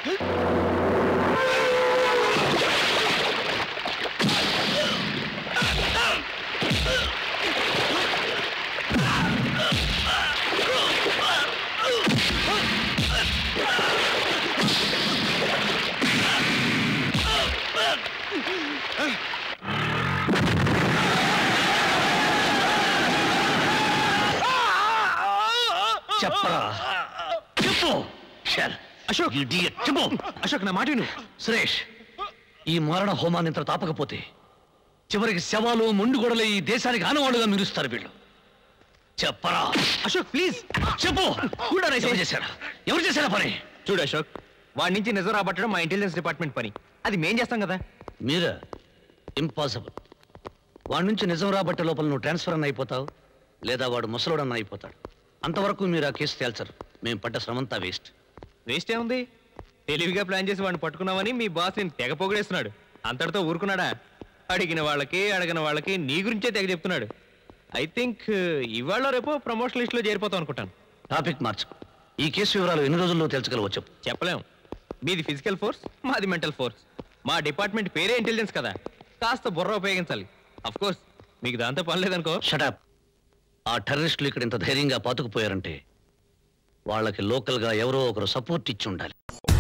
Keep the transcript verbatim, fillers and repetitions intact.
చెప్పరా చెప్పు అశోక్ చెప్పు అశోక్ నా మాట విను సురేష్ ఈ మరణ హోమాన్ని ఇంత తాపకపోతే చివరికి శవాలు మొండు గొడవలు ఈ దేశానికి ఆనవాళ్ళుగా మిరుస్తారు వీళ్ళు చెప్పరా అశోక్ ప్లీజ్ చెప్పు ఎవరు చేశారా ఎవరు చేశారా పని చూడు అశోక్ వాడి నుంచి నిజం రాబట్టడం మా ఇంటెలిజెన్స్ డిపార్ట్మెంట్ పని అది మేం చేస్తాం కదా మీరా ఇంపాసిబుల్ వాడి నుంచి నిజం రాబట్టే లోపల నువ్వు ట్రాన్స్ఫర్ అన్న అయిపోతావు లేదా వాడు ముసలోడన్న అయిపోతాడు అంతవరకు మీరు ఆ కేసు తేల్చరు మేము పడ్డ శ్రమంతా వేస్ట్ వేస్ట్ ఏముంది తెలివిగా ప్లాన్ చేసి వాడిని పట్టుకున్నామని మీ బాస్ నేను తెగ పొగిడేస్తున్నాడు అంతటితో ఊరుకున్నాడా అడిగిన వాళ్ళకి అడిగిన వాళ్ళకి నీ గురించే తెగ చెప్తున్నాడు ఐ థింక్ ఇవాళ రేపు ప్రమోషన్ లిస్ట్ లో చేరిపోతాం అనుకుంటాను టాపిక్ మార్చు ఈ కేసు వివరాలు ఎన్ని రోజుల్లో తెలుసుకోగలవో చెప్పు చెప్పలేం మీది ఫిజికల్ ఫోర్స్ మాది మెంటల్ ఫోర్స్ మా డిపార్ట్మెంట్ పేరే ఇంటెలిజెన్స్ కదా కాస్త బుర్ర ఉపయోగించాలి అఫ్ కోర్స్ మీకు దాంతో పని లేదనుకో షటప్ ఆ టెర్రరిస్టులు ఇక్కడ ఇంత ధైర్యంగా పాతుకుపోయారంటే వాళ్ళకి లోకల్ గా ఎవరో ఒకరు సపోర్ట్ ఇచ్చి ఉండాలి